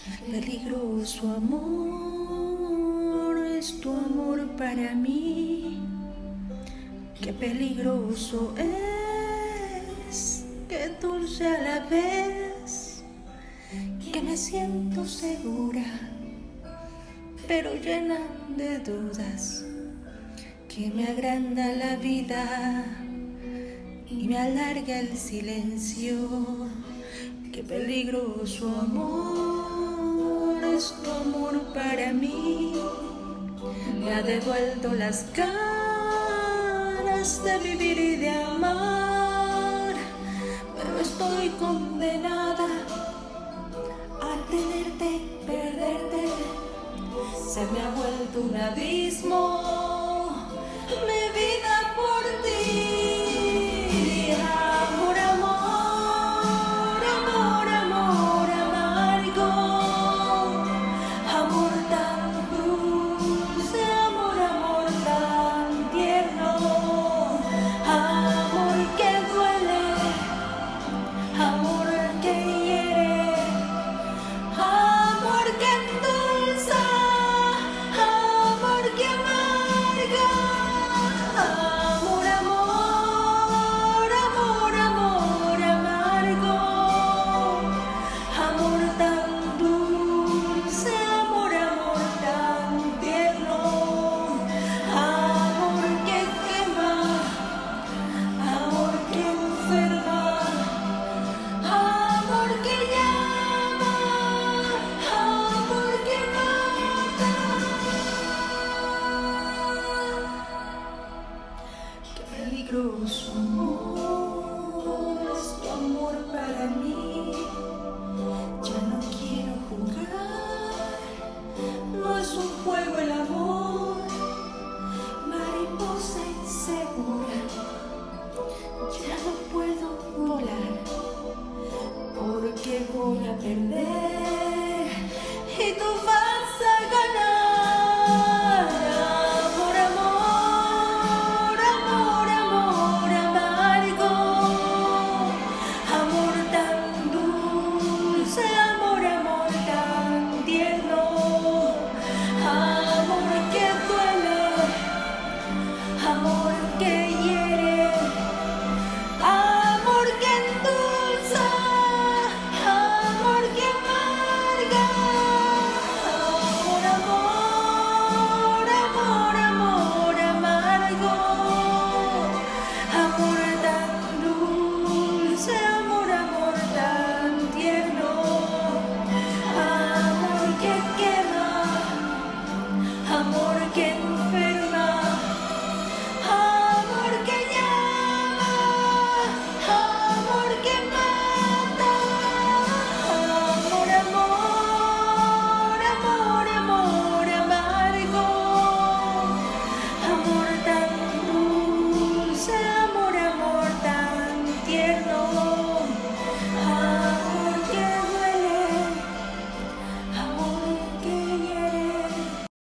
Peligroso amor, es tu amor para mí. Qué peligroso es, qué dulce a la vez, que me siento segura, pero llena de dudas, que me agranda la vida y me alarga el silencio. Qué peligroso amor, es tu amor para mí. Me ha devuelto las ganas de vivir y de amar, pero estoy condenada a tenerte y perderte. Se me ha vuelto un abismo mi vida por ti. Amor, amor, amor, amor amargo, amor tan dulce, amor, amor tan tierno, amor que duele, amor que hiere, amor que endulza, amor que amarga. Amor, amor, amor, amor amargo, amor tan dulce, amor, amor tan tierno, amor que quema, amor que enferma, amor que llama, amor que mata. Qué peligroso amor, es tu amor para mí. Ya no quiero jugar, no es un juego el amor, mariposa insegura. Ya no puedo volar, porque voy a perder y tú vas